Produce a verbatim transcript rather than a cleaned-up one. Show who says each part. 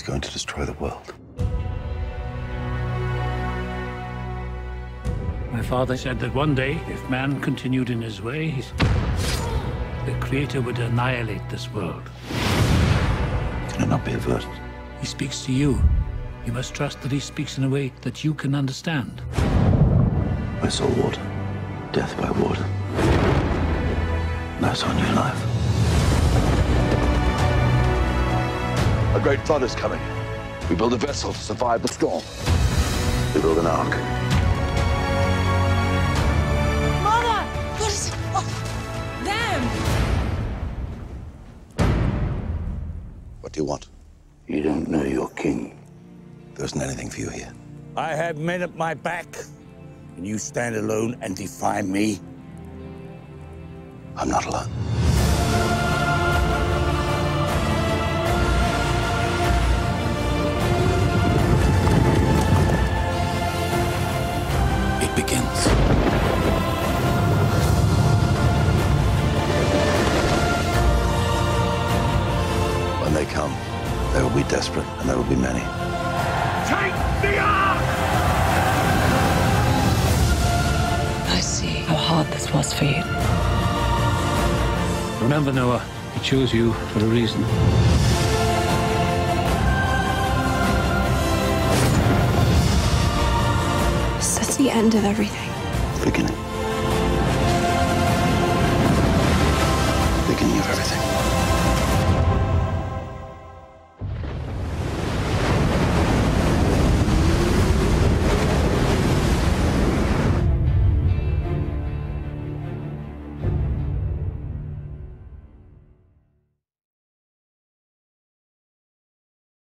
Speaker 1: going to destroy the world.
Speaker 2: My father said that one day, if man continued in his ways, the Creator would annihilate this world.
Speaker 1: Can it not be averted?
Speaker 2: He speaks to you. You must trust that he speaks in a way that you can understand.
Speaker 1: I saw water, death by water. And I saw new life. A great flood is coming. We build a vessel to survive the storm. We build an ark.
Speaker 3: Mother! What is it? Oh, them!
Speaker 1: What do you want? You don't know your king. There isn't anything for you here.
Speaker 4: I have men at my back, and you stand alone and defy me?
Speaker 1: I'm not alone. It begins. When they come, they will be desperate, and there will be many.
Speaker 4: Take the ark!
Speaker 3: I see how hard this was for you.
Speaker 2: Remember, Noah, he chose you for a reason.
Speaker 3: This is the end of everything.
Speaker 1: Beginning.